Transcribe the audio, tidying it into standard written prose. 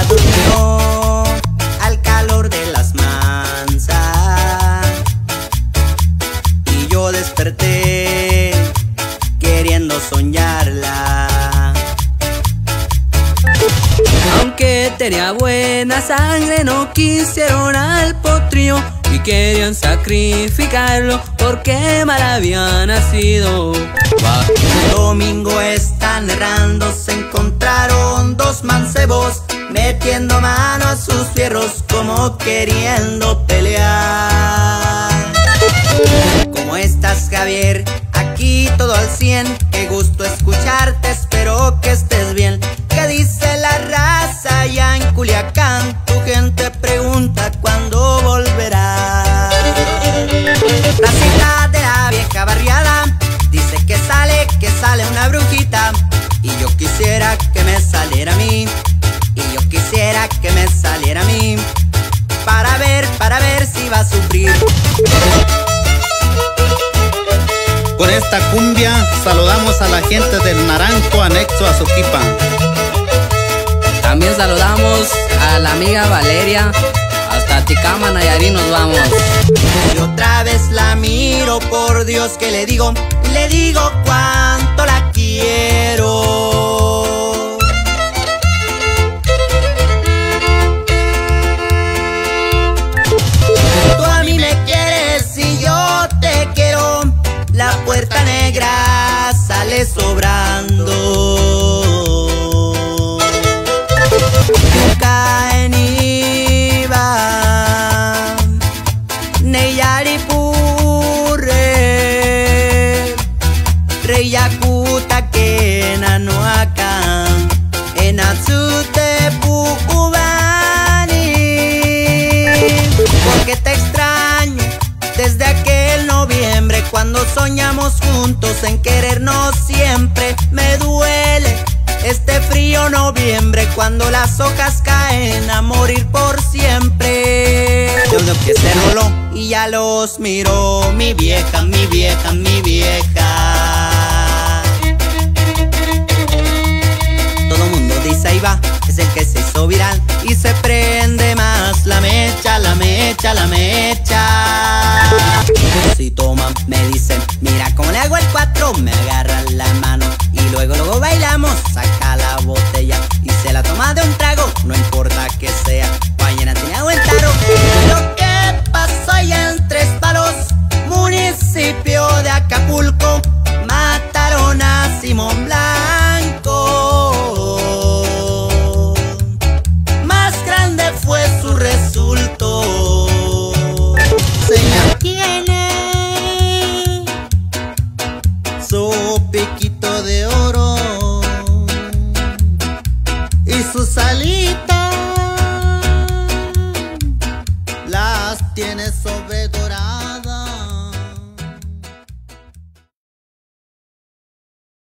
durmió al calor de las manzas y yo desperté queriendo soñarla. Aunque tenía buena sangre, no quisieron al potrillo y querían sacrificarlo porque mal había nacido. Un domingo están errando, se encontraron dos mancebos metiendo mano a sus fierros como queriendo pelear. ¿Cómo estás, Javier? Aquí todo al 100. Qué gusto escucharte, espero que estés bien. ¿Qué dice la raza allá en Culiacán? Tu gente pregunta cuándo volverá. Racita de la vieja barriada dice que sale una brujita. Y yo quisiera que me saliera a mí, y yo quisiera que me saliera a mí, para ver si va a sufrir. Con esta cumbia saludamos a la gente del Naranjo anexo a Soquipa. También saludamos a la amiga Valeria, hasta Ticama, Nayarit nos vamos. Y otra vez la miro, por Dios que le digo cuánto la quiero. Tú a mí me quieres y yo te quiero. La puerta negra sale sobrando. Caeniva Neyaripurre Reyakuta Kena Noaka Enatsute Pukubani. Porque te extraño desde aquel noviembre, cuando soñamos juntos en querernos siempre. Me duele este frío noviembre, cuando las hojas caen a morir por siempre. Yo lo que se roló y ya los miró mi vieja, mi vieja, mi vieja. Todo mundo dice ahí va, es el que se hizo viral y se prende más la mecha, la mecha, la mecha. Si toman me dicen, mira cómo le hago el 4, me agarran la mano y luego bailamos, saca la botella y se la toma de un trago, no importa que sea mañana tiene agua en tarro. Lo que pasó allá en Tres Palos, municipio de Acapulco, mataron a Simón Blanco. Más grande fue su resultado. Señor tiene su piquito de oro y sus alitas las tiene sobre dorado.